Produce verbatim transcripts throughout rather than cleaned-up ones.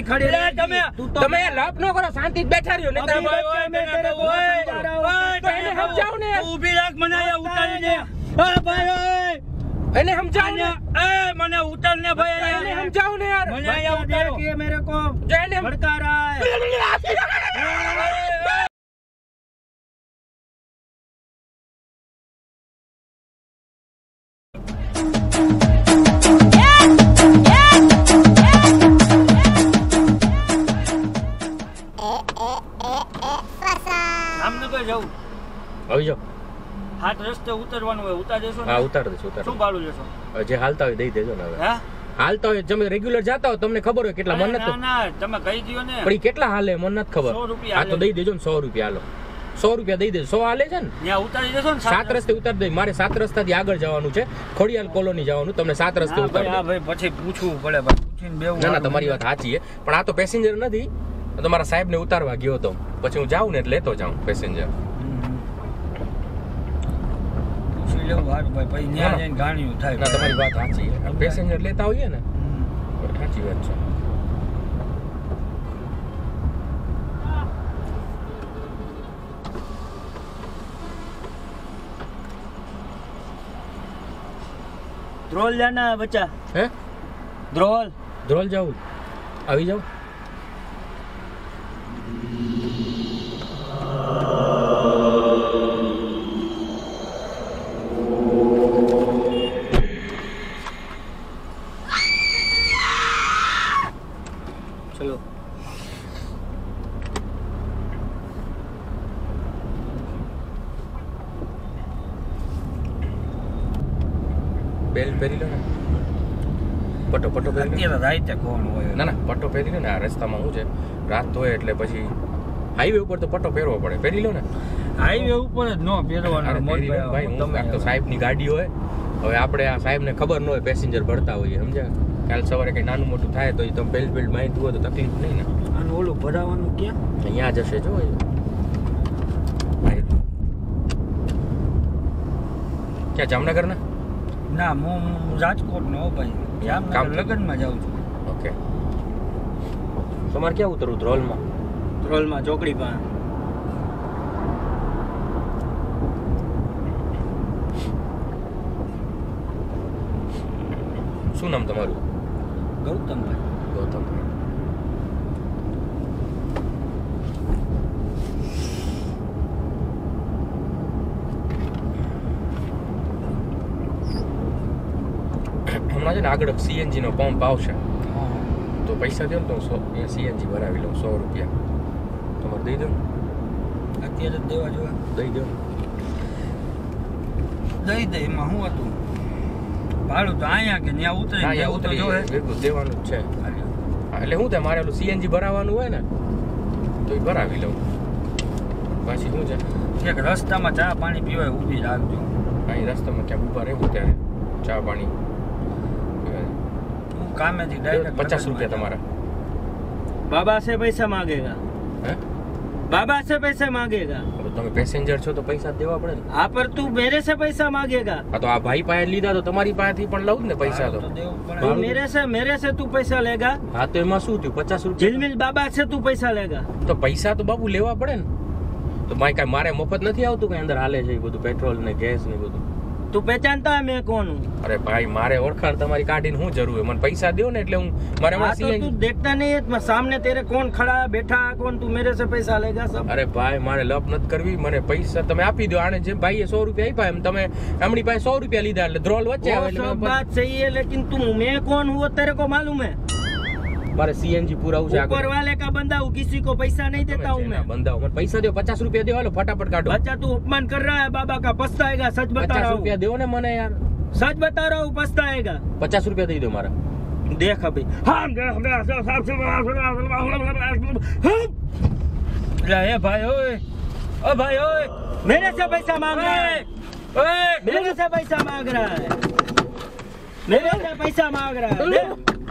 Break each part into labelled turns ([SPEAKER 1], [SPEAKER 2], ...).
[SPEAKER 1] नहीं खड़ी रह તમે
[SPEAKER 2] તમે લપ ન કરો શાંતિ બેઠા રહ્યો ને તમે એને સમજાવ ને
[SPEAKER 1] ઊભી રાખ મને ઉતારી દે હા ભાઈ ઓય
[SPEAKER 2] એને સમજાવ ને
[SPEAKER 1] એ મને ઉતાર ને ભાઈ
[SPEAKER 2] એને સમજાવ ને યાર
[SPEAKER 1] મને આયા ઉતારો કે मेरे को
[SPEAKER 2] જેને
[SPEAKER 1] भड़का रहा है જામનગર જાઉં
[SPEAKER 2] આવી જાઓ
[SPEAKER 1] હાથ રસ્તે ઉતરવાનું હોય ઉતાર દેશો
[SPEAKER 2] હા ઉતાર દેશો ઉતાર
[SPEAKER 1] શું ભાડું લેશો
[SPEAKER 2] જે હાલતા હોય દઈ દેજો ને હવે
[SPEAKER 1] હા
[SPEAKER 2] હાલતા હોય તમે રેગ્યુલર જાતા હો તમને ખબર હોય કેટલા મન
[SPEAKER 1] ના ના તમે કહી દિયો ને
[SPEAKER 2] પણ કેટલા હાલે મને નથી ખબર
[SPEAKER 1] સો રૂપિયા
[SPEAKER 2] આ તો દઈ દેજો ને સો રૂપિયા હાલો સો રૂપિયા દઈ દેજો સો હાલે છે ને
[SPEAKER 1] ત્યાં ઉતારી દેશો ને
[SPEAKER 2] સાત રસ્તે ઉતાર દઈ મારે સાત રસ્તાથી આગળ જવાનું છે ખોડિયાલ કોલોની જવાનું તમને સાત રસ્તે ઉતાર
[SPEAKER 1] હા ભાઈ પછી પૂછવું પડે ભાઈ પૂછીને બેવું
[SPEAKER 2] ના ના તમારી વાત સાચી છે પણ આ તો પેસેન્જર નથી તમારા સાહેબ ને ઉતારવા ગયો હતો પછી હું જાઉં ને એટલે લેતો જાઉં પેસેન્જર
[SPEAKER 1] પૂછી લેવું હારું ભાઈ પછી ત્યાં જઈને ગાણીયું થાય
[SPEAKER 2] ના તમારી વાત સાચી છે પેસેન્જર લેતા હોઈએ ને સાચી વાત છે
[SPEAKER 1] ધ્રોલ જાના બચ્ચા
[SPEAKER 2] હે
[SPEAKER 1] ધ્રોલ
[SPEAKER 2] ધ્રોલ જાઉં આવી જાઉં
[SPEAKER 1] ચલો
[SPEAKER 2] બેલ્ટ પહેરી લો ને પટ્ટો પટ્ટો પહેરી લો
[SPEAKER 1] અત્યારે રાઈતે કોણ હોય
[SPEAKER 2] ના ના પટ્ટો પહેરી લો ને આ રસ્તામાં શું છે રાત હોય એટલે પછી હાઈવે ઉપર તો પટ્ટો પહેરવો પડે પહેરી લો ને
[SPEAKER 1] હાઈવે ઉપર જ નો પહેરવાનો
[SPEAKER 2] ભાઈ હું આ તો સાહેબની ગાડી હોય હવે આપણે આ સાહેબને ખબર ન હોય પેસેન્જર ભરતા હોઈએ સમજ્યા કાલ સવારે કંઈ નાનું મોટું થાય તો એ તમે બેલ્ટ બેલ્ટ માહિતી હોય તો તકલીફ નહીં ને
[SPEAKER 1] આનું ઓલું ભરાવાનું ક્યાં
[SPEAKER 2] અહીંયા જશે જો ક્યાં જામનગર ના
[SPEAKER 1] ના હું રાજકોટ નો ભાઈ જામનગર લગનમાં જાઉં છું
[SPEAKER 2] ઓકે તમારે ક્યાં ઉતરવું ધ્રોલમાં
[SPEAKER 1] ધ્રોલમાં ચોકડી પાસે
[SPEAKER 2] શું નામ તમારું
[SPEAKER 1] ગૌતમભાઈ
[SPEAKER 2] ગૌતમભાઈ હમણાં છે ને આગળ સીએનજી નો પંપ આવશે તો પૈસા દો ને તો સો એ સીએનજી ભરાવી લઉં સો રૂપિયા તમારે દઈ દો
[SPEAKER 1] અત્યારે જ દેવા જોઈએ
[SPEAKER 2] દઈ દો
[SPEAKER 1] દઈ દે એમાં શું હતું ભાડું તો અહીંયા કે ત્યાં ઉતરી
[SPEAKER 2] ત્યાં ઉતરી બિલકુલ દેવાનું જ છે એટલે શું થાય મારે ઓલું સીએનજી ભરાવાનું હોય ને તો એ ભરાવી લઉં પાછી શું છે
[SPEAKER 1] એક રસ્તામાં ચા પાણી પીવાય ઊભી રાખજો
[SPEAKER 2] અહીં રસ્તામાં ક્યાંક ઊભા રહેવું ત્યારે ચા પાણી
[SPEAKER 1] કામેથી ડાયરેક્ટ
[SPEAKER 2] પચાસ રૂપિયા તમારા
[SPEAKER 1] बाबा से पैसा मांगेगा
[SPEAKER 2] है?
[SPEAKER 1] बाबा से पैसे मांगेगा
[SPEAKER 2] તમે પેસેન્જર છો તો પૈસા દેવા પડે ને
[SPEAKER 1] આ પર તું मेरे से पैसा मांगेगा
[SPEAKER 2] આ તો આ ભાઈ પાસે લીધા તો તમારી પાસેથી પણ લઉં ને પૈસા તો
[SPEAKER 1] तू मेरे से मेरे से तू पैसा लेगा
[SPEAKER 2] હા તો એમાં શું થયું પચાસ રૂપિયા
[SPEAKER 1] झिलमिल बाबा से तू पैसा लेगा
[SPEAKER 2] તો પૈસા તો બાબુ લેવા પડે ને તો મારે કાંઈ મારે મફત નથી આવતું કઈ અંદર હાલે છે એ બધું પેટ્રોલ ને ગેસ ને બધું
[SPEAKER 1] तू पहचानता है मैं कौन हूँ
[SPEAKER 2] अरे भाई मारे ओळखाण તમારી કાઢીને હું જરૂર है મને પૈસા દો ને એટલે હું મારે
[SPEAKER 1] हाँ, तो तू देखता नहीं है सामने तेरे कौन खड़ा है बैठा है कौन तू मेरे से पैसा लेगा सब
[SPEAKER 2] अरे भाई मारे लप નથી કરવી મને પૈસા તમે આપી દો આને જે ભાઈએ સો રૂપિયા આપ્યા એમ તમે એમની પાસે સો રૂપિયા લીધા એટલે ધ્રોલ વચ્ચે આવે
[SPEAKER 1] वो सब बात सही है लेकिन तू मैं कौन हूँ वो तेरे को मालूम है
[SPEAKER 2] मारे सीएनजी पूरा हो जाएगा
[SPEAKER 1] ऊपर वाले का बंदा हूँ किसी को पैसा नहीं देता हूँ मैं
[SPEAKER 2] बंदा हूँ पैसा दो पचास रुपया दो हालो फटाफट काटो
[SPEAKER 1] बच्चा तू अपमान कर रहा है बाबा का पछताएगा सच बता रहा
[SPEAKER 2] पचास
[SPEAKER 1] हूँ
[SPEAKER 2] रुपया दो ने मने यार
[SPEAKER 1] सच बता रहा हूँ पछताएगा
[SPEAKER 2] पचास रुपया दे दो मारा
[SPEAKER 1] देख अभी हाँ ए भाई ओए ओ भाई ओए मेरे से पैसा मांग रहा है ओए मेरे से पैसा मांग रहा है मेरे से पैसा मांग रहा है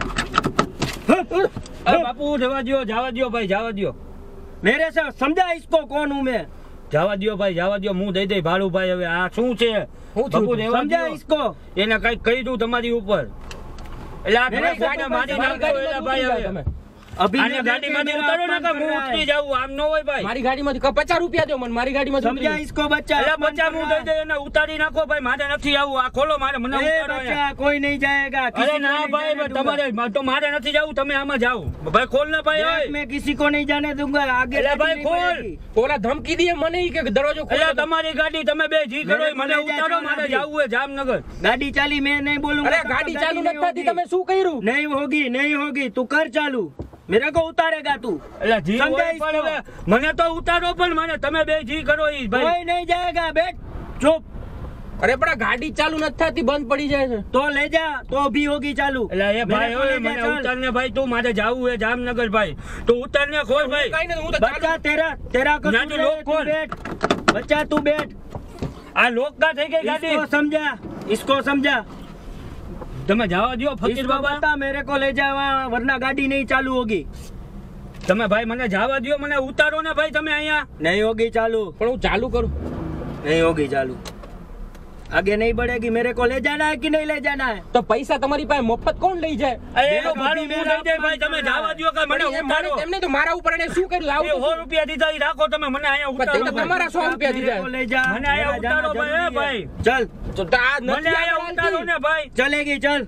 [SPEAKER 1] अरे बापू जावा दियो जावा दियो भाई जावा दियो मेरे से समझा इसको कौन हूँ मैं जावा दियो भाई जावा दियो मुंह दे दे भाड़ू भाई હવે આ શું છે બાપુ સમજા इसको એને કઈ કહી દઉં તમારી ઉપર એટલે આ તમે ગાડી મારી નાખો એલા ભાઈ હવે अभी
[SPEAKER 2] આને ગાડીમાંથી ઉતારો ને કે હું ઉતરી જાઉં, આમ ન હોય ભાઈ.
[SPEAKER 3] મારી ગાડીમાંથી પચાસ રૂપિયા દો મને, મારી ગાડીમાં
[SPEAKER 1] समझा इसको बच्चा?
[SPEAKER 2] એટલે બચ્ચા હું દઈ દઈ અને ઉતારી નાખો ભાઈ, મારે નથી આવું. આ ખોલો, મારે મને
[SPEAKER 1] ए
[SPEAKER 2] ઉતારો અહીંયા.
[SPEAKER 1] बच्चा कोई नहीं जाएगा,
[SPEAKER 2] અરે
[SPEAKER 1] किसी को
[SPEAKER 2] ના
[SPEAKER 1] नहीं
[SPEAKER 2] ભાઈ,
[SPEAKER 1] जाने
[SPEAKER 2] તમારે
[SPEAKER 1] दूंगा।
[SPEAKER 2] તો મારે નથી જવું, તમે આમાં જાઓ ભાઈ. ખોલ ને ભાઈ.
[SPEAKER 1] देख,
[SPEAKER 2] ઓય
[SPEAKER 1] मैं किसी को नहीं जाने दूंगा, आगे
[SPEAKER 2] એટલે
[SPEAKER 1] गाड़ी
[SPEAKER 2] ભાઈ
[SPEAKER 1] नहीं
[SPEAKER 2] खोल।
[SPEAKER 1] बढ़ेगी।
[SPEAKER 3] ઓલા ધમકી દે મને ઈ કે દરવાજો ખોલો.
[SPEAKER 2] એટલે તમારી ગાડી, તમે બે જી કરો,
[SPEAKER 1] મેરે
[SPEAKER 2] મને
[SPEAKER 1] કોને
[SPEAKER 2] ઉતારો,
[SPEAKER 1] જાના
[SPEAKER 2] મારે
[SPEAKER 1] નથી।
[SPEAKER 2] જાવું છે જામનગર.
[SPEAKER 1] गाड़ी चाली मैं नहीं बोलूंगा,
[SPEAKER 3] અરે
[SPEAKER 1] तब तक
[SPEAKER 3] ગાડી ચાલુ
[SPEAKER 1] नहीं
[SPEAKER 3] નથી થતી,
[SPEAKER 1] होगी।
[SPEAKER 3] તમે શું કર્યું?
[SPEAKER 1] नहीं होगी, नहीं होगी, तू कर चालू, मेरे को उतारेगा तू।
[SPEAKER 2] એટલે જી
[SPEAKER 1] સમજાય
[SPEAKER 2] હોય પણ
[SPEAKER 1] इसको।
[SPEAKER 2] હવે મને તો ઉતારો, પણ મને તમે બે જી કરો ઈ ભાઈ.
[SPEAKER 1] कोई नहीं जाएगा, बैठ चुप।
[SPEAKER 3] અરે પણ આ ગાડી ચાલુ નથી થતી, બંધ પડી જાય છે.
[SPEAKER 1] तो ले जा, तो भी होगी चालू।
[SPEAKER 2] એટલે એ ભાઈ
[SPEAKER 1] मेरे को
[SPEAKER 2] ઓય,
[SPEAKER 1] ले जा,
[SPEAKER 2] મને
[SPEAKER 1] चल।
[SPEAKER 2] ઉતાર ને ભાઈ, તું મારે જાવું છે જામનગર ભાઈ. તું ઉતાર ને ખોલ ભાઈ.
[SPEAKER 3] કાંઈ નથી, હું તો
[SPEAKER 1] बच्चा
[SPEAKER 3] ચાલુ.
[SPEAKER 1] तेरा तेरा
[SPEAKER 2] ना
[SPEAKER 1] कसूर
[SPEAKER 2] तो
[SPEAKER 1] है,
[SPEAKER 2] लोग
[SPEAKER 1] तू
[SPEAKER 2] खोल।
[SPEAKER 1] बैठ। बच्चा तू बैठ,
[SPEAKER 2] આ લોકકા થઈ ગઈ ગાડી.
[SPEAKER 1] इसको समझा, इसको समझा।
[SPEAKER 2] તમે જવા દો ફકીર
[SPEAKER 1] इसको
[SPEAKER 2] બાબા.
[SPEAKER 1] बता मेरे को ले जा वहाँ, वरना गाड़ी नहीं चालू होगी।
[SPEAKER 2] તમે ભાઈ મને જવા દો, મને ઉતારો ને ભાઈ તમે અહીંયા.
[SPEAKER 1] नहीं होगी चालू,
[SPEAKER 3] પણ હું ચાલુ કરું.
[SPEAKER 1] नहीं होगी चालू, आगे नहीं बढ़ेगी। मेरे को ले जाना है कि नहीं ले जाना है?
[SPEAKER 3] તો પૈસા તમારી પાસે મફત કોણ લઈ જાય?
[SPEAKER 2] એ એનું
[SPEAKER 1] મેં
[SPEAKER 2] ભાડું
[SPEAKER 1] કભી
[SPEAKER 2] હું
[SPEAKER 1] મેરા
[SPEAKER 2] દઈ દઈ ભાઈ, તમે જવા દો કે મને
[SPEAKER 3] પણ એ મારે
[SPEAKER 2] ઉતારો.
[SPEAKER 3] તેમને તો મારા ઉપર એને શું કર્યું?
[SPEAKER 2] એ
[SPEAKER 3] આવું
[SPEAKER 2] સો રૂપિયા દીધા, ઈ રાખો તમે, મને અહીંયા
[SPEAKER 3] પણ તે
[SPEAKER 2] ઉતારો
[SPEAKER 3] તો
[SPEAKER 2] ભાઈ.
[SPEAKER 3] તમારા સો રૂપિયા
[SPEAKER 1] मेरे
[SPEAKER 3] દીધા.
[SPEAKER 1] को ले जा,
[SPEAKER 2] मैंने आया
[SPEAKER 1] मेरा जाना
[SPEAKER 2] उतारो भाई,
[SPEAKER 1] जरूरी
[SPEAKER 2] ए भाई।
[SPEAKER 1] है। चल,
[SPEAKER 3] તો તો આ
[SPEAKER 2] મને
[SPEAKER 3] નથી
[SPEAKER 2] અહીંયા
[SPEAKER 3] આવડતી.
[SPEAKER 2] ઉતારો ને ભાઈ.
[SPEAKER 1] चलेगी चल।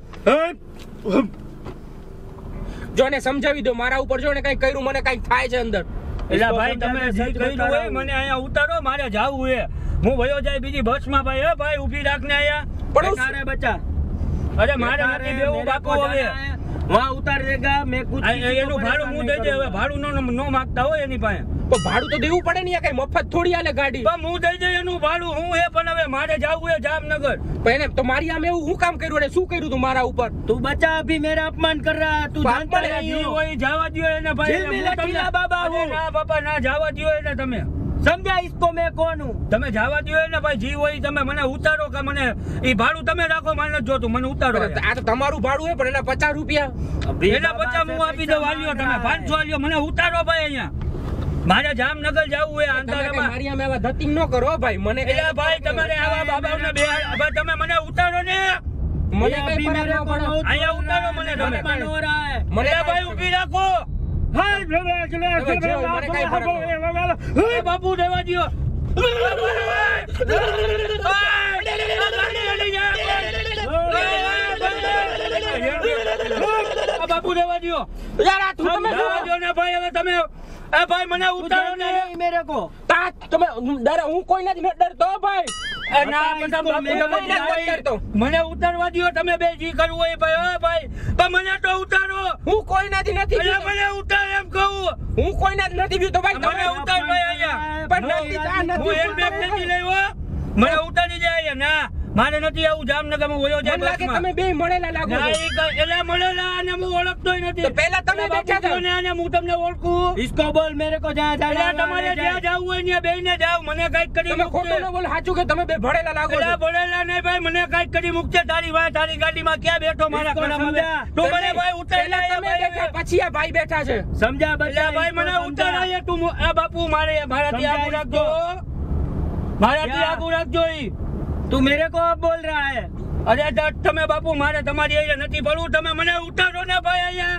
[SPEAKER 3] જો એને સમજાવી દો, મારા ઉપર જો ને કઈ કર્યું, મને કઈ થાય છે અંદર.
[SPEAKER 2] એટલે ભાઈ તમે જે કર્યું હોય મને અહીંયા ઉતારો, મારે જાવું છે. હું વયો જાય બીજી બસમાં ભાઈ. હે ભાઈ ઊભી રાખને અહીંયા.
[SPEAKER 3] પણ
[SPEAKER 1] बेकार है बच्चा,
[SPEAKER 2] અરે મારે
[SPEAKER 1] बेकार
[SPEAKER 2] નથી
[SPEAKER 1] है,
[SPEAKER 2] બેવું
[SPEAKER 1] मेरे
[SPEAKER 2] બાપુ
[SPEAKER 1] को
[SPEAKER 2] હવે.
[SPEAKER 1] जाना है, वहाँ उतार देगा, मैं कुछ
[SPEAKER 2] આ
[SPEAKER 1] किसी को
[SPEAKER 2] એનું ભાડું
[SPEAKER 1] परेशान
[SPEAKER 2] હું
[SPEAKER 1] नहीं
[SPEAKER 2] દઈ દે. હવે
[SPEAKER 1] करूंगा।
[SPEAKER 2] ભાડું નો નો માંગતા હોય એની પાસે,
[SPEAKER 3] તો ભાડું તો દેવું પડે ને, કઈ મફત થોડી આલે ગાડી.
[SPEAKER 2] પણ હું દઈ દઈ એનું ભાડું. હું હે પણ હવે મારે જાવું છે જામનગર.
[SPEAKER 3] પણ એને તો મારી આમે એવું હું કામ કર્યું, અને શું કર્યું તું મારા ઉપર?
[SPEAKER 1] तू बच्चा अभी मेरा अपमान कर रहा है, तू जानता
[SPEAKER 2] અરે
[SPEAKER 1] नहीं
[SPEAKER 2] જી
[SPEAKER 1] हो।
[SPEAKER 2] હોય જવા દ્યો એને ભાઈ.
[SPEAKER 1] જેલ મેં
[SPEAKER 2] હું તમને-
[SPEAKER 1] લખીલા બાબા
[SPEAKER 2] અરે
[SPEAKER 1] હું।
[SPEAKER 2] ના બાપા ના, જવા દ્યો એને તમે.
[SPEAKER 1] समझा इसको मैं कौन हूँ?
[SPEAKER 2] તમે જવા દ્યો એને ભાઈ. જી હોય તમે મને ઉતારો કે મને ઈ ભાડું તમે રાખો, મારે નથી જોતું, મને ઉતારો.
[SPEAKER 3] આ તો તમારું ભાડું હે, પણ એના પચાસ રૂપિયા.
[SPEAKER 1] अभी
[SPEAKER 2] એના
[SPEAKER 1] बाबा
[SPEAKER 2] પચાસ
[SPEAKER 1] से
[SPEAKER 2] હું આપી
[SPEAKER 1] पैसा
[SPEAKER 2] દઉં. આલ્યો
[SPEAKER 1] मांग
[SPEAKER 2] તમે
[SPEAKER 1] रहा है।
[SPEAKER 2] પાંચસો આલ્યો, મને ઉતારો ભાઈ અહીંયા. મારે જામનગર જવું હોય
[SPEAKER 3] તમે કઈ
[SPEAKER 2] આંતરામાં.
[SPEAKER 3] મારી આમે આવા ધતિંગ ન કરો હો ભાઈ. મને કઈ-
[SPEAKER 2] એટલે ભાઈ તમારે આવા બાબાઓને બે ભાઈ તમે મને ઉતારો ને.
[SPEAKER 3] મને
[SPEAKER 1] ये
[SPEAKER 3] કઈ
[SPEAKER 1] अभी
[SPEAKER 3] ફરક
[SPEAKER 1] मेरे
[SPEAKER 3] ન
[SPEAKER 1] को
[SPEAKER 3] પડે.
[SPEAKER 1] बहुत
[SPEAKER 2] અહીંયા
[SPEAKER 1] बोल
[SPEAKER 2] उतारो
[SPEAKER 1] रहा है,
[SPEAKER 2] मने
[SPEAKER 1] मेरा
[SPEAKER 2] તમે।
[SPEAKER 1] अपमान हो रहा है।
[SPEAKER 3] મને
[SPEAKER 2] એટલે
[SPEAKER 3] કઈ-
[SPEAKER 2] ભાઈ ઊભી રાખો. હા, ચલો, ચલો,
[SPEAKER 3] તમે
[SPEAKER 2] ચલો,
[SPEAKER 3] જેવો, મને કઈ ફરક ન
[SPEAKER 2] એ બાપુ દેવા દ્યો. આ બાપુ દેવા દ્યો.
[SPEAKER 3] યાર આ તું તમે
[SPEAKER 2] દેવા દ્યો ને ભાઈ. હવે તમે એ ભાઈ મને
[SPEAKER 1] तू
[SPEAKER 2] ઉતારો
[SPEAKER 1] जानता
[SPEAKER 2] ને.
[SPEAKER 1] नहीं मेरे को।
[SPEAKER 3] તા તમે ડરે, હું કોઈ નથી ડરતો હો ભાઈ.
[SPEAKER 2] એ ના,
[SPEAKER 1] બતા
[SPEAKER 2] બધા
[SPEAKER 1] इसको,
[SPEAKER 2] બાપુ
[SPEAKER 1] મેં
[SPEAKER 2] દેવા
[SPEAKER 3] નથી
[SPEAKER 2] દ્યો.
[SPEAKER 3] કરતો.
[SPEAKER 2] મને ઉતારવા દ્યો તમે બે જી કરવું હોય ભાઈ. હો ભાઈ પણ મને તો ઉતારો.
[SPEAKER 3] હું કોઈ નથી નથી
[SPEAKER 2] એટલે
[SPEAKER 3] બીતો.
[SPEAKER 2] મને ઉતાર એમ કહું.
[SPEAKER 3] હું કોઈ નથી નથી બીતો ભાઈ.
[SPEAKER 2] મને
[SPEAKER 3] તમે
[SPEAKER 2] ઉતાર ભાઈ અહીંયા.
[SPEAKER 3] પણ નથી, આ નથી.
[SPEAKER 2] હું હેલ્મેટ નથી લેવો. મને ઉતારી જાય અહીંયા. ના મારે નથી આવું જામનગર. હું વયો જાય
[SPEAKER 3] મને લાગે
[SPEAKER 2] બસમાં.
[SPEAKER 3] તમે બે મળેલા લાગો
[SPEAKER 2] ના,
[SPEAKER 3] છો.
[SPEAKER 2] ઈ કઈ- એટલે મળેલા અને હું ઓળખતોય નથી.
[SPEAKER 3] તો પહેલા તમે
[SPEAKER 2] એટલે
[SPEAKER 3] બેઠા હતા.
[SPEAKER 2] બાપુ ને અને હું તમને ઓળખું.
[SPEAKER 1] इसको बोल मेरे को जहाँ
[SPEAKER 2] એટલે
[SPEAKER 1] जाना है, वहाँ
[SPEAKER 2] તમારે
[SPEAKER 1] ले
[SPEAKER 2] જ્યાં
[SPEAKER 1] जाए।
[SPEAKER 2] જવું હોય ત્યાં બેયને જાઓ. મને કાંઈક કરી
[SPEAKER 3] તમે
[SPEAKER 2] મૂકશે.
[SPEAKER 3] ખોટું ન બોલો, સાચું કે તમે બે ભળેલા લાગો
[SPEAKER 2] એટલે
[SPEAKER 3] છો.
[SPEAKER 2] ભણેલા નહીં ભાઈ. મને કાંઈક કરી મૂકશે. તારી વાય તારી ગાડીમાં ક્યાં બેઠો મારા
[SPEAKER 1] इसको
[SPEAKER 2] સામે?
[SPEAKER 1] સમજા.
[SPEAKER 2] તું મને
[SPEAKER 3] તમે-
[SPEAKER 2] ભાઈ ઉતારી
[SPEAKER 3] પહેલા
[SPEAKER 2] લાય
[SPEAKER 3] તમે બેઠા,
[SPEAKER 2] ભાઈ.
[SPEAKER 3] પછી આ ભાઈ બેઠા છે.
[SPEAKER 1] समझा
[SPEAKER 2] એટલે
[SPEAKER 1] बच्चा,
[SPEAKER 2] ભાઈ
[SPEAKER 1] इसको
[SPEAKER 2] મને
[SPEAKER 1] समझा।
[SPEAKER 2] ઉતારાય તું મો- આ બાપુ મારે મારાથી
[SPEAKER 1] સમજાય
[SPEAKER 2] આગું રાખજો. મારાથી
[SPEAKER 1] ક્યાં?
[SPEAKER 2] આગું રાખજો ઈ.
[SPEAKER 1] तू मेरे को अब बोल रहा है।
[SPEAKER 2] અરે ત- તમે બાપુ મારે તમારી અહીંયા નથી પડવું. તમે મને ઉતારો ને ભાઈ અહીંયા.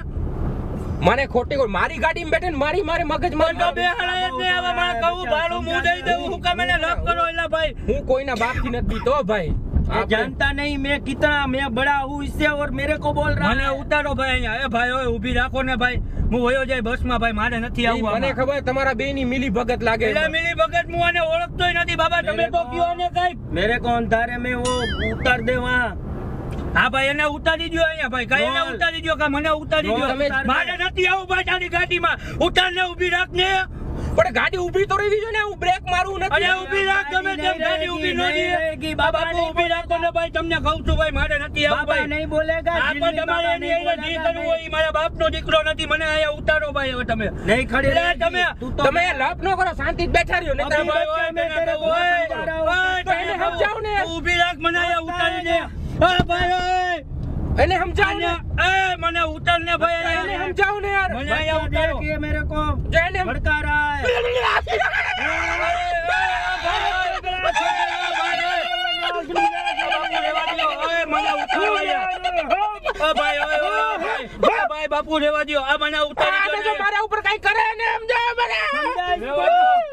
[SPEAKER 3] મને ખોટી કોઈ મારી ગાડીમાં બેઠે ને મારી મારે મગજ
[SPEAKER 2] મને તો બે હળાય જ નહીં. હવે મારે કહું ભાડું હું દઈ દઉં. હું કામ એને લપ કરો એટલે ભાઈ.
[SPEAKER 3] હું કોઈના બાપથી નથી બીતો ભાઈ.
[SPEAKER 1] ये जानता नहीं मैं कितना मैं बड़ा हूँ इससे, और मेरे को बोल रहा
[SPEAKER 2] મને
[SPEAKER 1] है।
[SPEAKER 2] ઉતારો ભાઈ અહીંયા. એ ભાઈ ઓય ઊભી રાખો ને ભાઈ. હું વયો જાય બસમાં ભાઈ. મારે નથી આવવું
[SPEAKER 3] મને
[SPEAKER 2] આમાં.
[SPEAKER 3] ખબર તમારા બે ની મિલી ભગત લાગે.
[SPEAKER 2] એટલે મિલી ભગત હું આને ઓળખતોય નથી બાબા. તમે તો કયો ને કઈ.
[SPEAKER 1] मेरे को अंधारे में वो उतार दे वहाँ।
[SPEAKER 2] હા ભાઈ એને ઉતારી દો અહીંયા ભાઈ. કઈ એને
[SPEAKER 1] રોલ.
[SPEAKER 2] ઉતારી દો કે મને ઉતારી
[SPEAKER 1] રોલ,
[SPEAKER 2] દો.
[SPEAKER 1] તમે-
[SPEAKER 2] મારે નથી આવું ભાઈ તારી ગાડીમાં. ઉતારને ઊભી રાખ ને.
[SPEAKER 3] પણ ગાડી ઊભી તો રહેવી જોઈએ ને, હું બ્રેક મારું
[SPEAKER 2] અરે
[SPEAKER 3] નથી.
[SPEAKER 2] ઊભી રાખ ગમે તેમ. ગાડી ઊભી ન રહે. બાપા ઊભી રાખો ને ભાઈ. તમને કહું છું ભાઈ મારે નથી આવું
[SPEAKER 1] बाबा
[SPEAKER 2] ભાઈ.
[SPEAKER 1] नहीं बोलेगा,
[SPEAKER 2] આ
[SPEAKER 1] जिंदगी
[SPEAKER 2] પણ તમારે
[SPEAKER 1] बाबा
[SPEAKER 2] એની
[SPEAKER 1] नहीं
[SPEAKER 2] અહીંયા જી
[SPEAKER 1] बोलेगा,
[SPEAKER 2] કરવું હોય. ઈ મારા બાપનો દીકરો નથી. મને અહીંયા ઉતારો ભાઈ હવે તમે.
[SPEAKER 1] नहीं खड़ी
[SPEAKER 2] એટલે
[SPEAKER 1] रहेगी।
[SPEAKER 2] તમે-
[SPEAKER 1] तू तो
[SPEAKER 3] તમે લપ ન કરો, શાંતિ બેઠા રહ્યો ને.
[SPEAKER 1] અભી
[SPEAKER 3] તમે-
[SPEAKER 2] ભાઈ, ઓય,
[SPEAKER 1] મેં
[SPEAKER 2] તને
[SPEAKER 1] તેરે
[SPEAKER 2] કહું,
[SPEAKER 1] को
[SPEAKER 2] ઓય,
[SPEAKER 1] સમજા રહા હું.
[SPEAKER 2] ઓય,
[SPEAKER 3] તો એને
[SPEAKER 2] તને કહું.
[SPEAKER 3] સમજાવ ને.
[SPEAKER 2] તું ઊભી રાખ. મને અહીંયા ઉતારી દે. ઓય ભાઈ ઓય.
[SPEAKER 3] એને સમજાવો ને.
[SPEAKER 2] એ મને ઉતાર ને ભાઈ
[SPEAKER 3] એને
[SPEAKER 2] અહીંયા.
[SPEAKER 3] સમજાવો ને યાર.
[SPEAKER 2] મને અહીંયા
[SPEAKER 1] बच्चा
[SPEAKER 2] ઉતારો.
[SPEAKER 1] देख, ये मेरे को
[SPEAKER 3] જો એને સમ-
[SPEAKER 1] भड़का रहा है।
[SPEAKER 2] મને ઉતારો અહીંયા. ઓ ભાઈ, ઓય, ઓય, ભાઈ.
[SPEAKER 1] ભાઈ બાપુ રહેવા દ્યો આ મને ઉતારી
[SPEAKER 3] આ
[SPEAKER 1] દો
[SPEAKER 3] જો મારા ઉપર કઈ કરે ને સમજાવ મને
[SPEAKER 1] રહેવા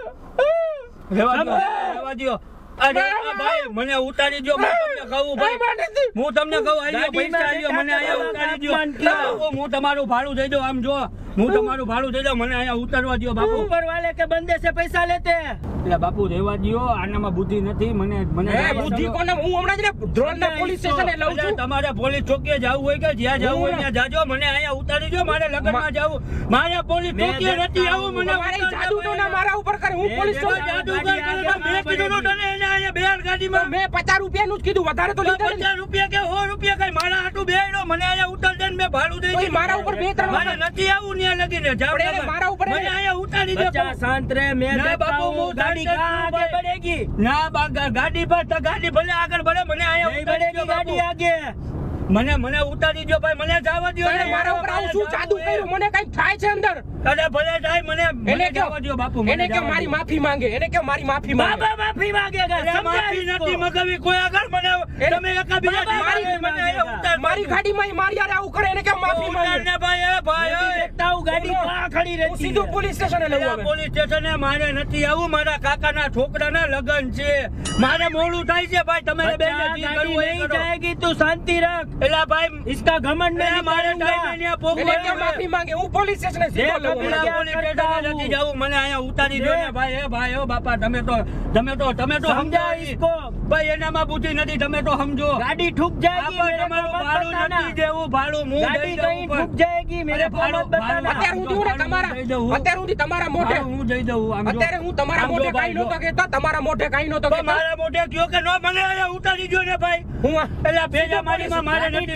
[SPEAKER 1] દ્યો રહેવા દ્યો રહેવા દ્યો અરે આ ભાઈ મને ઉતારી દો હું તમને કહું ભાઈ હું તમને કહું આલ્યો પૈસા આલ્યો મને અહીંયા ઉતારી દો હું તમારું ભાડું દઈ દઉં આમ જો હું તમારું ભાડું દઈ દઉં મને અહીંયા ઉતારવા દો બાપુ ઉપર વાલે કે બંદે સે પૈસા લેતે એટલે બાપુ રહેવા દો આનામાં બુદ્ધિ નથી મને મને
[SPEAKER 3] બુદ્ધિ કોને હું હમણાં જ ને ધ્રોલના પોલીસ સ્ટેશને લઉં છું
[SPEAKER 1] તમારે પોલીસ ચોકીએ જવું હોય કે જ્યાં જવું હોય ત્યાં જાજો મને અહીંયા ઉતારી દો મારે લગનમાં જવું મારે પોલીસ ચોકીએ નથી આવું મને
[SPEAKER 3] મારે જાદુ તો ના મારા ઉપર કરે હું પોલીસ
[SPEAKER 1] જાદુ કરે મેં કીધું તને એને અહીંયા બેલ ગાડીમાં
[SPEAKER 3] મેં પચાસ રૂપિયાનું જ કીધું વધારે તો લીધા
[SPEAKER 1] પચાસ રૂપિયા કે સો રૂપિયા કઈ મારા હાટું બેડો મને અહીંયા ઉતાર દે મેં ભાડું દઈ દીધું
[SPEAKER 3] મારા ઉપર બે ત્રણ
[SPEAKER 1] મારે નથી આવું ત્યાં લગીને જાવ
[SPEAKER 3] મારા ઉપર
[SPEAKER 1] મને અહીંયા ઉતારી દે શાંત રે મેં બાપુ હું ગાડી આગે बढ़ेगी ના બાગા ગાડી પર તો ગાડી ભલે આગળ बढ़े મને અહીંયા बढ़ेगी ગાડી આગે મને મને ઉતારી દો ભાઈ મને જવા દો
[SPEAKER 3] અરે મારા ઉપર આવું શું જાદુ કર્યું મને કઈ થાય છે અંદર
[SPEAKER 1] અરે ભલે થાય મને મને જવા દો બાપુ
[SPEAKER 3] એને કે મારી માફી માંગે એને કે મારી માફી માંગે
[SPEAKER 1] બાબા માફી માંગેગા માફી નથી મગાવી કોઈ આગળ મને તમે એકા બીજા મારી મને ઉતાર
[SPEAKER 3] મારી ગાડીમાં મારી યાર આવું કરે એને કે માફી માંગે
[SPEAKER 1] ને ભાઈ એ ભાઈ દેખતા હું ગાડી ક્યાં ખડી રહી
[SPEAKER 3] સીધું પોલીસ સ્ટેશને લઉં હવે
[SPEAKER 1] પોલીસ સ્ટેશને મારે નથી આવું મારા કાકાના છોકરાના લગન છે મારે મોડું થાય છે ભાઈ તમે બે જી કરવું નહીં જાયગી તું શાંતિ રાખ એલા ભાઈ इसका घमंड नहीं मारे टाइम ने પોગો
[SPEAKER 3] એને કે માફી માંગે હું પોલીસ સ્ટેશને સીધો લઉં
[SPEAKER 1] પોલીસ સ્ટેશને નથી જાવું મને અહીંયા ઉતારી દો ને ભાઈ એ ભાઈ ઓ બાપા તમે તો તમે તો તમે તો સમજાવ इसको ભાઈ એનામાં બુદ્ધિ નથી તમે તો સમજો ગાડી ઠુક જાયગી તમારું ભાડું નથી દેવું ભાડું હું દઈ દઉં ઠુક જાયગી મેરે ભાડું બતાના
[SPEAKER 3] અત્યારે હું દીઉં ને તમારા અત્યારે હું તમારા મોઢે
[SPEAKER 1] હું દઈ દઉં આમ
[SPEAKER 3] અત્યારે હું તમારા મોઢે કાઈ નહોતો કહેતો તમારા મોઢે કાઈ નહોતો કહેતો
[SPEAKER 1] મારા મોઢે કયો કે નો મને અહીંયા ઉતારી દો ને ભાઈ
[SPEAKER 3] હું
[SPEAKER 1] એલા ભેજા મારીમાં મારે નથી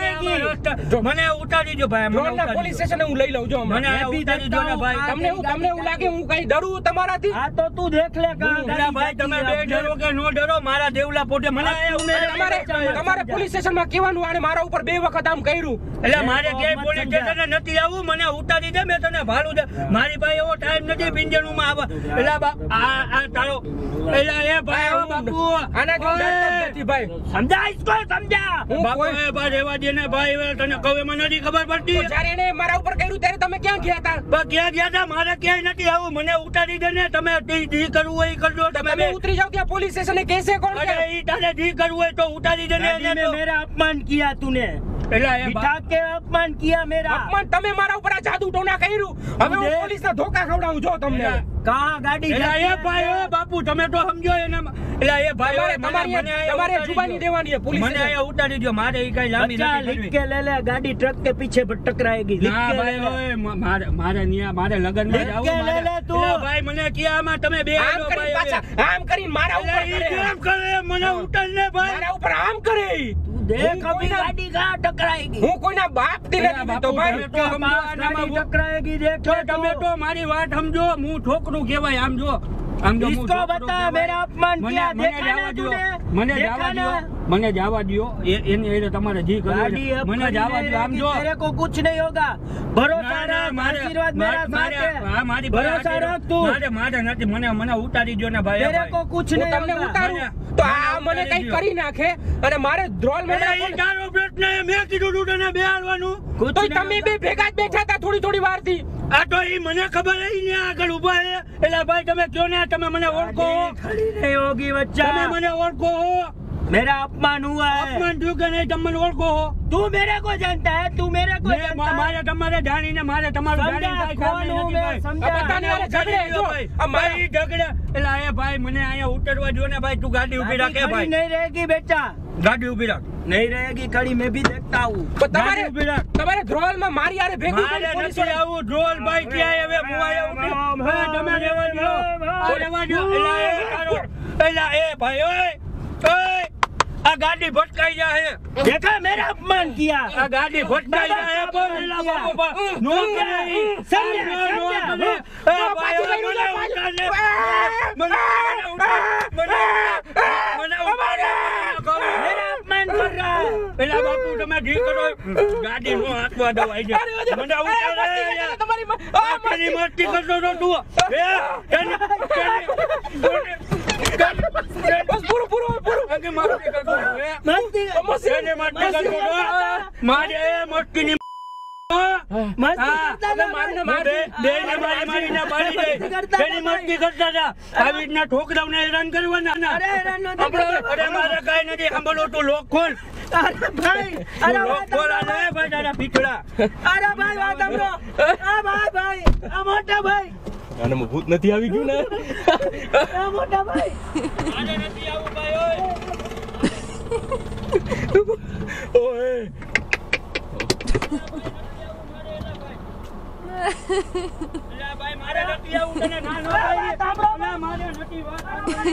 [SPEAKER 1] પડવું મને ઉતારી દો ભાઈ
[SPEAKER 3] ધ્રોલના પોલીસ સ્ટેશને હું લઈ લઉં જો
[SPEAKER 1] મને ઉતારી દો ને ભાઈ
[SPEAKER 3] તમને હું તમને એવું લાગે હું કઈ ડરું તમારાથી
[SPEAKER 1] આ તો તું દેખ લે કા ભાઈ તમે બે ડરો કે નો ડરો મારા દેવલા પોટે મને
[SPEAKER 3] તમારે તમારે પોલીસ સ્ટેશનમાં કહેવાનું આને મારા ઉપર બે વખત આમ કર્યું
[SPEAKER 1] એટલે મારે ક્યાંય પોલીસ સ્ટેશને નથી આવવું મને ઉતારી દે મેં તને ભાડું દે મારી પાસે એવો ટાઈમ નથી પિંજણું માં આવા એટલે આ આ તારો એટલે એ ભાઈ બાપુ
[SPEAKER 3] આના જો નથી ભાઈ
[SPEAKER 1] સમજા इसको સમજા બાપુ એ ભાઈ રેવા દે ને ભાઈ તને કહે મને નથી ખબર પડતી
[SPEAKER 3] જ્યારે એને મારા ઉપર કર્યું ત્યારે તમે ક્યાં ગયા હતા
[SPEAKER 1] બસ ક્યાં ગયા હતા મારે ક્યાંય નથી આવું મને ઉતારી દે ને તમે જી કરવું હોય કરજો
[SPEAKER 3] તમે ઉતરી જાઓ ત્યાં પોલીસ સ્ટેશને કેસે કોણ
[SPEAKER 1] અરે ઈ તારે જી કરવું હોય તો ઉતારી દે ને મેરા અપમાન કિયા તूने એલા એ બિઠા કે અપમાન કિયા મેરા
[SPEAKER 3] અપમાન તમે મારા ઉપર આ જાદુ ટોના કર્યું હવે હું પોલીસના ધોકા ખવડાવું જો તમને
[SPEAKER 1] કા ગાડી એલા એ ભાઈ એ બાપુ તમે તો સમજો એને એલા એ ભાઈ
[SPEAKER 3] તમારે તમારે જુબાની દેવાની છે પોલીસ
[SPEAKER 1] મને આયા ઉતારી દો મારે ઈ કઈ લાંબી નથી લીખ કે લે લે ગાડી ટ્રક કે પીછે ટકરાएगी ના ભાઈ ઓય મારે મારે નિયા મારે લગન માં જાવું લે લે તું ભાઈ મને કિયામાં તમે બે
[SPEAKER 3] આમ કરી પાછા આમ કરીને મારા ઉપર કરે
[SPEAKER 1] આમ કરે મને ઉતાર ને ભાઈ
[SPEAKER 3] મારા ઉપર આમ કરે
[SPEAKER 1] દેખ અભી ગાડી કા ટકરાएगी
[SPEAKER 3] હું કોઈના બાપ થી નથી તો ભાઈ
[SPEAKER 1] તો ગાડી ટકરાएगी દેખો તમે તો મારી વાત સમજો હું ઠોકરું કહેવાય આમ જો આમ જો इसको बता मेरा अपमान किया देखा ना तूने મને જવા દો મને જવા દો એની એ તમારે જી કરવું મને જવા દો આમ જો तेरे को कुछ नहीं होगा ભરોસા રાખ આશીર્વાદ મેરા સાથ હે હા મારી ભરોસા રાખ તું મારે મારે નથી મને મને ઉતારી દો ને ભાઈ तेरे को कुछ नहीं
[SPEAKER 3] તમને ઉતારું તો આ મને કઈ કરી નાખે અને મારે ધ્રોલ મને
[SPEAKER 1] એ તારો પ્રશ્ન મેં કીધું તું તને બેહાડવાનું
[SPEAKER 3] તો તમે બે ભેગા જ બેઠા હતા થોડી થોડી વાર થી
[SPEAKER 1] આ તો ઈ મને ખબર હઈ ને આગળ ઉભા હે એટલે ભાઈ તમે ક્યો ને તમે મને ઓળખો ખડી નહીં હોગી બચ્ચા તમે મને ઓળખો मेरा अपमान हुआ है अपमान क्यों के नहीं तुम મને ઓળખો तू मेरे को जानता है तू मेरे को जानता है मारे તમારે જાણીને મારે તમારું જાણીને કોણ હું મેં સમજા
[SPEAKER 3] બધાને આલે ઝઘડે જો
[SPEAKER 1] અમારી ઝઘડે એટલે એ ભાઈ મને અહીંયા ઉતરવા જો ને ભાઈ તું ગાડી ઊભી રાખે ભાઈ નહીં રહેગી બેટા ગાડી ઊભી રાખ નહીં રહેગી ખડી મેં भी देखता हूं
[SPEAKER 3] તમારે ઊભી રાખ તમારે ધ્રોલ માં મારી યાર ભેગું
[SPEAKER 1] મારે નથી આવું ધ્રોલ ભાઈ ક્યાં હવે હું આયા ઊભી તમે રહેવા દો રહેવા દો એટલે એ તારો એટલે એ ભાઈ ઓય ઓય આ ગાડી ભટકાઈ જાય देखा मेरा अपमान किया આ ગાડી ભટકાઈ જાય બોલેલા બાપુ નો કે સમજ્યા સમજ્યા એ ભાઈ મને ઉતાર લે મને મને મને ઉતાર मेरा अपमान कर रहा है પેલા બાપુ તમે ઠીક કરો ગાડી નો હાથવા દો આઈ જાય મને ઉતાર લે તમારી મારી મસ્તી કરતો તો તું એ
[SPEAKER 3] બસ પૂરું પૂરું પૂરું
[SPEAKER 1] આગે મસ્તી કરતો મસ્તી મસ્તી કરતો મારે મસ્તી ની હા,
[SPEAKER 3] તમે મારીને મારી.
[SPEAKER 1] બે- બેયને મારી મારીને પાડી દે. તેની મસ્તી કરતા હતા. આવી રીતના ઠોકરાઓને હેરાન કરવાના ના. સાંભળો, અરે મારે કાંઈ નથી. સાંભળો, તું લોક ખોલ.
[SPEAKER 4] અરે ભાઈ અરે
[SPEAKER 1] તું લોક ખોલ આ લે ભાઈ તારા પીછડા.
[SPEAKER 4] અરે ભાઈ વાત સાંભળો આ ભાઈ ભાઈ આ મોટા ભાઈ
[SPEAKER 2] આનામાં ભૂત નથી આવી ગયું ને
[SPEAKER 4] આ મોટા ભાઈ
[SPEAKER 1] મારે નથી આવું ભાઈ, ઓય.
[SPEAKER 2] ઓય
[SPEAKER 1] એલા ભાઈ, મારે નથી આવું. તને ના ન પાડી. ના, મારે નથી વાત.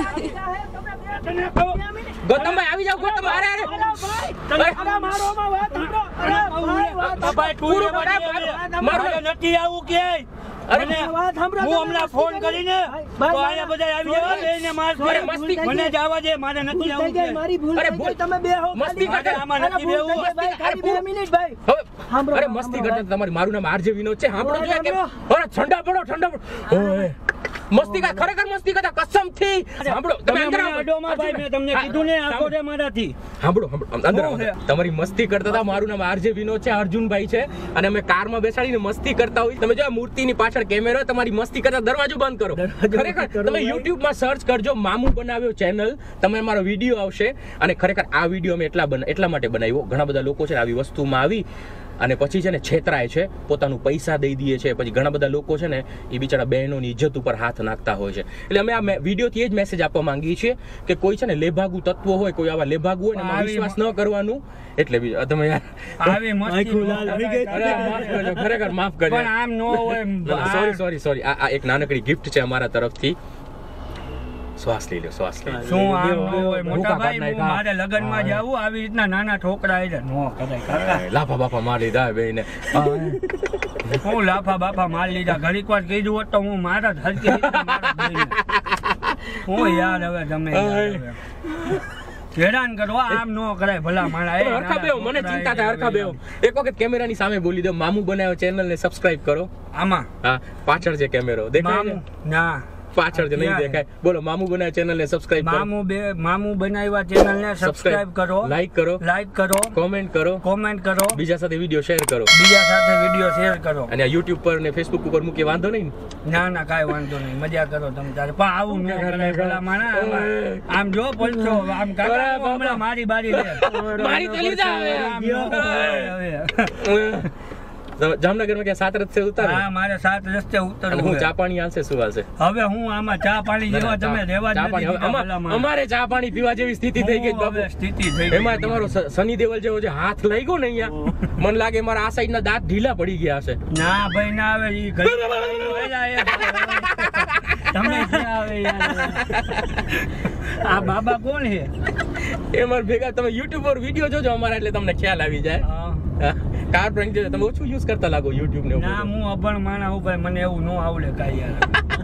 [SPEAKER 1] તને કહું.
[SPEAKER 3] ગૌતમભાઈ આવી જાઓ ગૌતમભાઈ. અરે અરે
[SPEAKER 4] અરે મારો માં વાત સાંભળો અરે ભાઈ વાત
[SPEAKER 1] આ ભાઈ તું
[SPEAKER 3] પૂરું
[SPEAKER 1] એ
[SPEAKER 3] બરાબર.
[SPEAKER 1] મારી મારે નથી આવું ક્યાંય.
[SPEAKER 3] અરે
[SPEAKER 1] મને-
[SPEAKER 4] વાત સાંભળો
[SPEAKER 1] હું
[SPEAKER 4] તમે.
[SPEAKER 1] હમણાં ફોન કરીને
[SPEAKER 4] ભાઈ,
[SPEAKER 1] તો અહીંયા બધા આવી જવા દે ને માર
[SPEAKER 3] અરે મસ્તી
[SPEAKER 1] મને જવા દે. મારે
[SPEAKER 4] ભૂલ
[SPEAKER 1] નથી
[SPEAKER 4] થઈ
[SPEAKER 1] આવું
[SPEAKER 4] ગઈ
[SPEAKER 1] ક્યાંય.
[SPEAKER 4] મારી ભૂલ
[SPEAKER 3] અરે
[SPEAKER 4] થઈ
[SPEAKER 3] ભૂલ.
[SPEAKER 4] ગઈ તમે બે હો
[SPEAKER 3] મસ્તી
[SPEAKER 4] ખાલી.
[SPEAKER 3] કરતા.
[SPEAKER 1] આમાં
[SPEAKER 4] અરે
[SPEAKER 1] નથી
[SPEAKER 4] ભૂલ
[SPEAKER 1] બેવું.
[SPEAKER 4] થઈ ગઈ ભાઈ, ખાલી બે મિનિટ ભાઈ
[SPEAKER 3] હવે
[SPEAKER 4] સાંભળો,
[SPEAKER 3] અરે
[SPEAKER 4] સાંભળો,
[SPEAKER 3] મસ્તી
[SPEAKER 4] ભાઈ.
[SPEAKER 3] કરતા તમારી મારું નામ આરજે વિનોદ છે. સાંભળો જોઈએ કે
[SPEAKER 4] સાંભળો.
[SPEAKER 3] અરે ઠંડા પડો ઠંડા પડો. ઓય મસ્તી કર ખરેખર મસ્તી કરતા કસમથી. સાંભળો તમે
[SPEAKER 1] તમે
[SPEAKER 3] અંદર
[SPEAKER 1] મને
[SPEAKER 3] આવો.
[SPEAKER 1] અડોમાં ભાઈ, મેં તમને
[SPEAKER 3] હા,
[SPEAKER 1] કીધું ને આખો
[SPEAKER 3] સાંભળો.
[SPEAKER 1] રે મારાથી.
[SPEAKER 3] સાંભળો સાંભળો અંદર આવો.
[SPEAKER 1] શું છે?
[SPEAKER 3] તમારી મસ્તી કરતા હતા. મારું નામ આરજે વિનોદ છે, અર્જુનભાઈ છે અને અમે કારમાં બેસાડીને મસ્તી કરતા હોય. તમે જો આ મૂર્તિની પાછળ કેમેરો, તમારી મસ્તી કરતા દરવાજો બંધ કરો. ખરેખર તમે YouTube માં સર્ચ કરજો મામુ બનાવ્યો ચેનલ, તમે મારો વિડીયો આવશે. અને ખરેખર આ વિડીયો અમે એટલા બના- એટલા માટે બનાવ્યો, ઘણા બધા લોકો છે ને આવી વસ્તુમાં આવી અને પછી છે ને છેતરાય છે, પોતાનું પૈસા દઈ દે છે. પછી ઘણા બધા લોકો છે ને એ બિચારા બહેનોની ઇજ્જત ઉપર હાથ નાખતા હોય છે. એટલે અમે આ વિડીયોથી એ જ મેસેજ આપવા માંગીએ છીએ કે કોઈ છે ને લેભાગુ તત્વો હોય, કોઈ આવા લેભાગુ હોય ને એમાં
[SPEAKER 1] આવી
[SPEAKER 3] વિશ્વાસ ન કરવાનું. એટલે બી- તમે યાર
[SPEAKER 1] આવી મસ્તી ન કરાય.
[SPEAKER 3] અરે માફ કરજો, ખરેખર માફ કરજો.
[SPEAKER 1] પણ આમ ન હોય.
[SPEAKER 3] સોરી સોરી સોરી આ આ એક નાનકડી ગિફ્ટ છે અમારા તરફથી. શ્વાસ લઈ લો, શ્વાસ લઈ લો.
[SPEAKER 1] શું આમ ન હોય મોટા
[SPEAKER 3] ભૂકા
[SPEAKER 1] ભાઈ?
[SPEAKER 3] કાઢ
[SPEAKER 1] હું
[SPEAKER 3] નાખ્યા.
[SPEAKER 1] મારે લગનમાં જાવું, આવી રીતના નાના છોકરા એટલે ન કરાય કાકા.
[SPEAKER 3] લાફા બાફા મારી લીધા બેને.
[SPEAKER 1] હું લાફા બાફા માર લીધા. ઘડીક વાર કીધું હોત તો હું મારા જ હરખી રીતના મારા જ લઈને. હું યાર હવે તમે યાર હવે. હેરાન કરવા આમ ન કરાય ભલા મારા. એ
[SPEAKER 3] હરખા બેહો, મને
[SPEAKER 1] નાના
[SPEAKER 3] ચિંતા થાય. હરખા બેહો. એક વખત કેમેરાની સામે બોલી દો, મામુ બનાવ્યો ચેનલ ને સબસ્ક્રાઇબ કરો.
[SPEAKER 1] આમાં
[SPEAKER 3] હા, પાછળ છે કેમેરો, દેખાય
[SPEAKER 1] મામુ
[SPEAKER 3] છે?
[SPEAKER 1] ના
[SPEAKER 3] પાછળ છે, નહીં દેખાય. બોલો, મામુ બનાવ્યો ચેનલ ને સબસ્ક્રાઇબ કરો,
[SPEAKER 1] મામુ બે મામુ બનાવ્યા ચેનલ ને સબસ્ક્રાઇબ કરો,
[SPEAKER 3] લાઈક કરો,
[SPEAKER 1] લાઈક કરો,
[SPEAKER 3] કોમેન્ટ કરો,
[SPEAKER 1] કોમેન્ટ કરો,
[SPEAKER 3] બીજા સાથે વિડીયો શેર કરો.
[SPEAKER 1] બીજા સાથે વિડીયો શેર કરો.
[SPEAKER 3] અને આ YouTube પર ને Facebook ઉપર મૂકી વાંધો નહીં ને?
[SPEAKER 1] ના ના કાંઈ વાંધો નહીં, મજા કરો તમે તારે. પણ આવું ન કરાય ભલા માણા. આમાં- આમ જો પલસો આમ કાકા
[SPEAKER 3] બરાબર.
[SPEAKER 1] હમણાં મારી બારી લે.
[SPEAKER 3] મારી તો લીધા હવે.
[SPEAKER 1] આમ ન કરાય હવે.
[SPEAKER 3] જામનગરમાં ક્યાં સાત રસ્તે ઉતારો?
[SPEAKER 1] હા, મારે સાત રસ્તે
[SPEAKER 3] અને
[SPEAKER 1] ઉતરવું
[SPEAKER 3] હું
[SPEAKER 1] છે.
[SPEAKER 3] ચા પાણી આવશે શું આવશે?
[SPEAKER 1] હવે હું આમાં ચા પાણી જેવા તમે રહેવા જ
[SPEAKER 3] ચા
[SPEAKER 1] નથી
[SPEAKER 3] પાણી હવે
[SPEAKER 1] દીધા
[SPEAKER 3] અમા-
[SPEAKER 1] ભલા માણા.
[SPEAKER 3] અમારે ચા પાણી પીવા જેવી સ્થિતિ થઈ ગઈ છે,
[SPEAKER 1] હું
[SPEAKER 3] બાપુ.
[SPEAKER 1] હવે સ્થિતિ થઈ ગઈ.
[SPEAKER 3] એમાં તમારો સ- સની દેવલ જેવો જે હાથ લઈ ગયો ને અહીંયા, મને લાગે મારા આ સાઈડ ના દાંત ઢીલા પડી ગયા હશે.
[SPEAKER 1] ના ભાઈ ના આવે ઈ ઘડી પહેલા એ તમે ક્યાં આવે યાર. આ બાબા કોણ છે?
[SPEAKER 3] એ મારા ભેગા તમે YouTube પર વિડીયો જોજો અમારા, એટલે તમને ખ્યાલ આવી જાય.
[SPEAKER 1] હા.
[SPEAKER 3] કાર પ્રેન્ક તમે ઓછું યુઝ કરતા લાગો YouTube ને એવું
[SPEAKER 1] ના
[SPEAKER 3] બધું.
[SPEAKER 1] હું અભણ માણા હું ભાઈ, મને એવું ન આવડે કાંઈ યાર.